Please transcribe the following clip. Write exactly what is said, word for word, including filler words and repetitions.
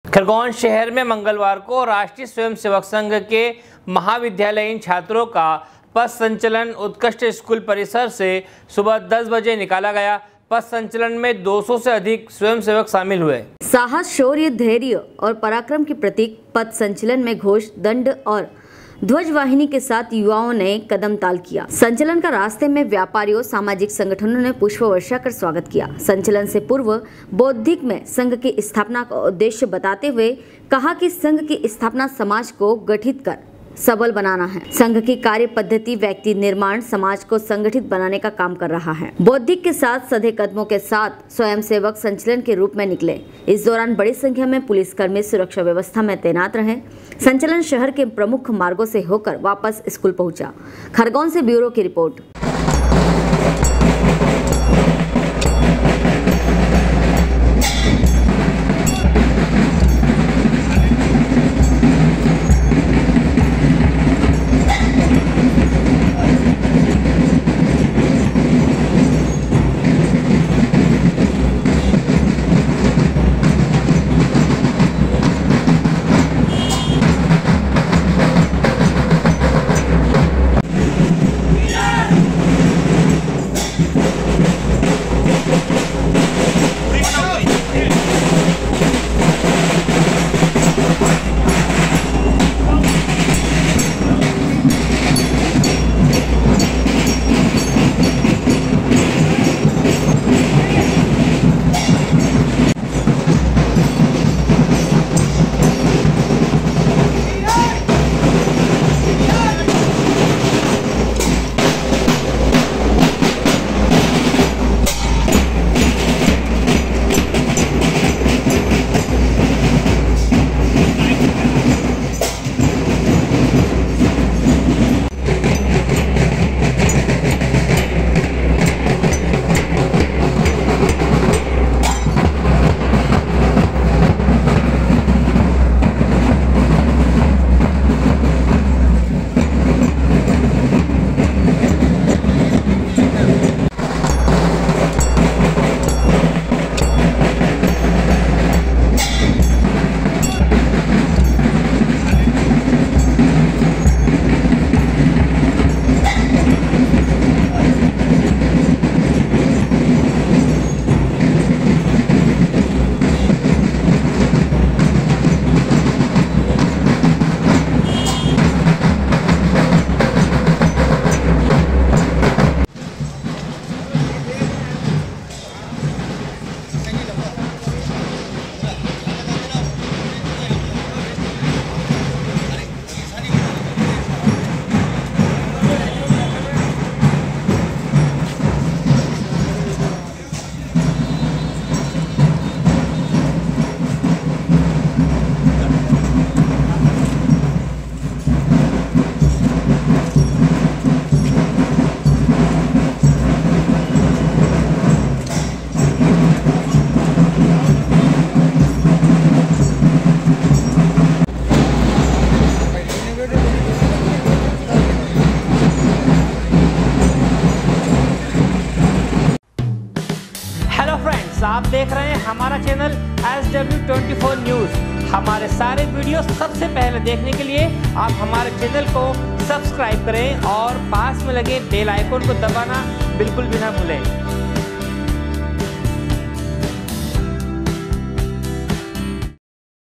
खरगोन शहर में मंगलवार को राष्ट्रीय स्वयंसेवक संघ के महाविद्यालयीन छात्रों का पथ संचलन उत्कृष्ट स्कूल परिसर से सुबह दस बजे निकाला गया। पथ संचलन में दो सौ से अधिक स्वयंसेवक शामिल हुए। साहस, शौर्य, धैर्य और पराक्रम के प्रतीक पथ संचलन में घोष, दंड और ध्वजवाहिनी के साथ युवाओं ने कदम ताल किया। संचलन का रास्ते में व्यापारियों, सामाजिक संगठनों ने पुष्प वर्षा कर स्वागत किया। संचलन से पूर्व बौद्धिक में संघ की स्थापना का उद्देश्य बताते हुए कहा कि संघ की स्थापना समाज को गठित कर सबल बनाना है। संघ की कार्य पद्धति व्यक्ति निर्माण, समाज को संगठित बनाने का काम कर रहा है। बौद्धिक के साथ सधे कदमों के साथ स्वयंसेवक संचलन के रूप में निकले। इस दौरान बड़ी संख्या में पुलिसकर्मी सुरक्षा व्यवस्था में तैनात रहे। संचलन शहर के प्रमुख मार्गों से होकर वापस स्कूल पहुंचा। खरगोन से ब्यूरो की रिपोर्ट। आप देख रहे हैं हमारा channel S W twenty four news. हमारे सारे वीडियो सबसे पहले देखने के लिए आप हमारे चैनल को सब्सक्राइब करें और पास में लगे बेल आइकन को दबाना बिल्कुल भी ना भूलें।